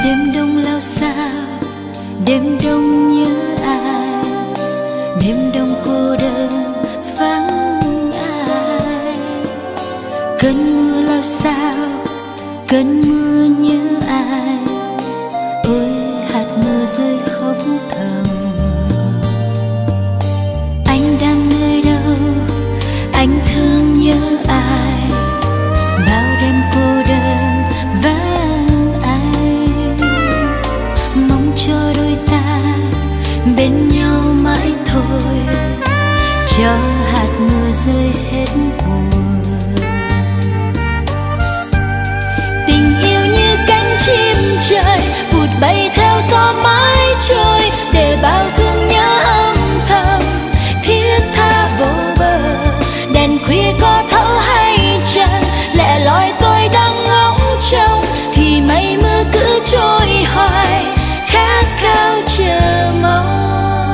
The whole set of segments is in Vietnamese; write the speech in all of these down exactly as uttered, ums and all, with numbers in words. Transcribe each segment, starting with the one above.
Đêm đông lao sao, đêm đông nhớ ai, đêm đông cô đơn vắng ai. Cơn mưa lao sao, cơn mưa nhớ ai, ôi hạt mưa rơi khóc thầm. Anh đang nơi đâu, anh thương nhớ ai, bao đêm cô đơn vắng ai. Mong cho đôi ta bên nhau mãi thôi, cho hạt mưa rơi hết buồn. Tình yêu như cánh chim trời vụt bay theo gió mãi trôi, để bao thương nhớ âm thầm thiết tha vô bờ. Đèn khuya có thấu hay chăng, lẻ loi tôi đang ngóng trông, thì mây mưa cứ trôi hoài khát khao chờ mong.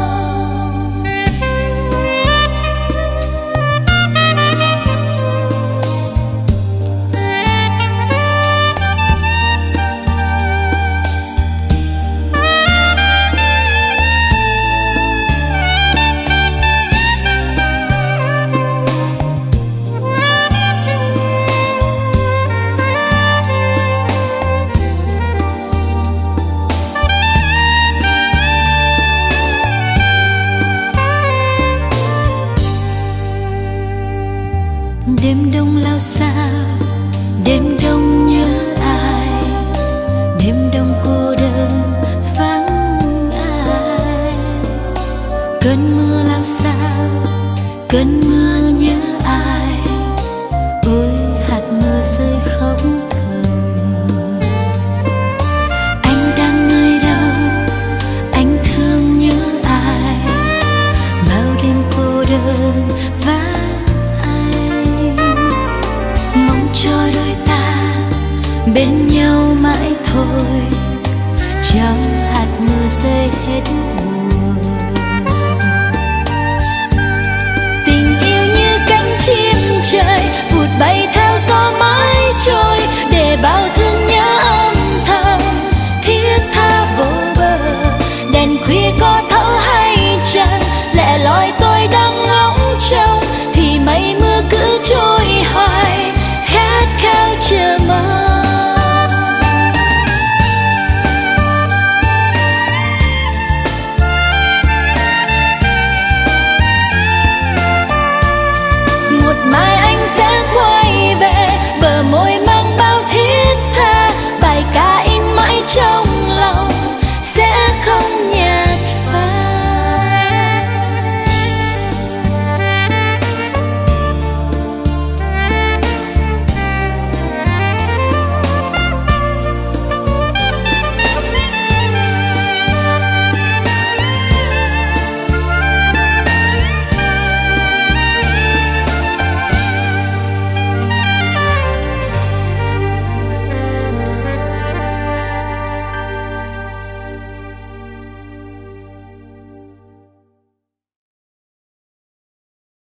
Đêm đông lao sao, đêm đông nhớ ai, đêm đông cô đơn vắng ai. Cơn mưa lao sao, cơn mưa nhớ ai, ôi hạt mưa rơi khóc thầm. Anh đang nơi đâu, anh thương nhớ ai, bao đêm cô đơn vắng. Cho đôi ta bên nhau mãi thôi, cho hạt mưa rơi hết.